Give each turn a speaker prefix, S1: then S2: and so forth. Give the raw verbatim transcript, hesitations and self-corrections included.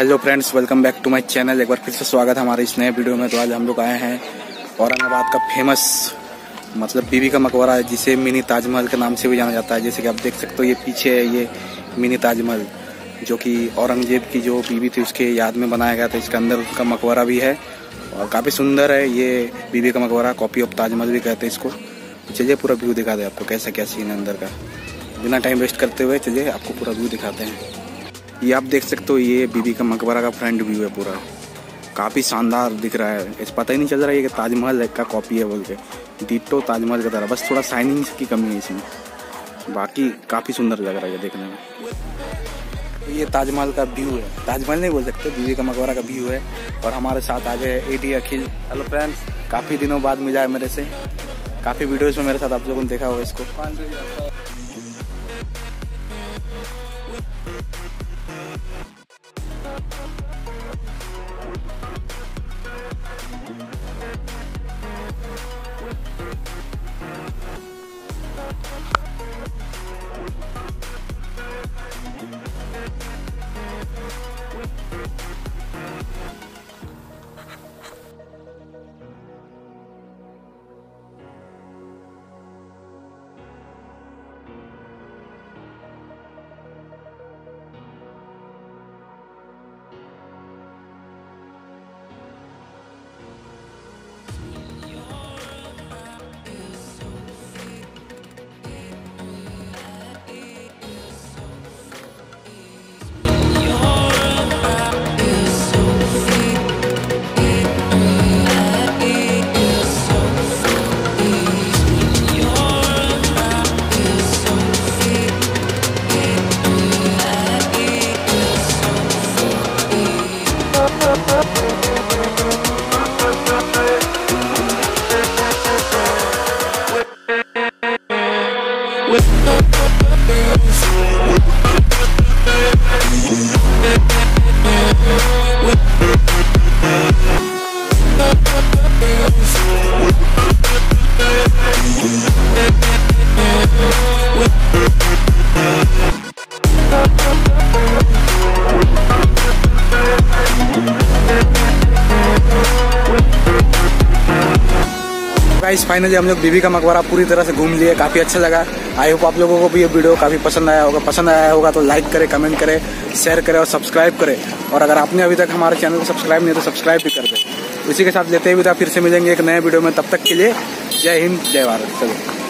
S1: Hello friends, welcome back to my channel. एक बार फिर से स्वागत है हमारे इस नए वीडियो में। तो आज हम लोग आए हैं औरंगाबाद का फेमस मतलब बीबी का मकबरा है, जिसे मिनी ताजमहल के नाम से भी जाना जाता है। जैसे कि आप देख सकते हो, ये पीछे है ये मिनी ताजमहल, जो कि औरंगजेब की जो बीबी थी उसके याद में बनाया गया था। इसके अंदर उसका मकबरा भी है और काफ़ी सुंदर है ये बीबी का मकबरा। कॉपी ऑफ ताजमहल भी कहते हैं इसको। चलिए पूरा व्यू दिखा दे आपको, कैसा क्या सीन है अंदर का। बिना टाइम वेस्ट करते हुए चलिए आपको पूरा व्यू दिखाते हैं। ये आप देख सकते हो, ये बीबी का मकबरा का फ्रंट व्यू है। पूरा काफ़ी शानदार दिख रहा है। इस पता ही नहीं चल रहा है कि ताजमहल का कॉपी है बोल के। डिट्टो ताजमहल की तरह, बस थोड़ा शाइनिंग की कमी है इसमें। बाकी काफ़ी सुंदर लग रहा है ये देखने में। तो ये ताजमहल का व्यू है, ताजमहल नहीं बोल सकते, बीबी का मकबरा का व्यू है। और हमारे साथ आ गए एडी अखिल। हेलो फ्रेंड्स, काफ़ी दिनों बाद मिला है मेरे से। काफ़ी वीडियोज़ में मेरे साथ आप लोगों ने देखा होगा इसको। गाइस फाइनली हम लोग बीबी का मकबरा पूरी तरह से घूम लिए। काफ़ी अच्छा लगा। आई होप आप लोगों को भी ये वीडियो काफ़ी पसंद आया होगा। पसंद आया होगा तो लाइक करें, कमेंट करें, शेयर करें और सब्सक्राइब करें। और अगर आपने अभी तक हमारे चैनल को सब्सक्राइब नहीं है तो सब्सक्राइब भी कर दें। इसी के साथ लेते हुए फिर से मिलेंगे एक नए वीडियो में। तब तक के लिए जय हिंद, जय भारत। चलो।